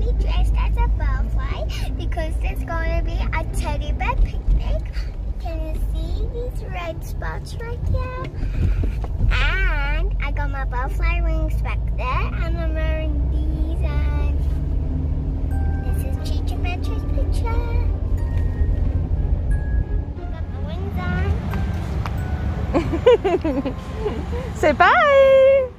be dressed as a butterfly because there's going to be a teddy bear picnic. Can you see these red spots right here? And I got my butterfly wings back there, and I'm wearing these, and this is Cheech and Benji's picture. Got my wings on. Say bye!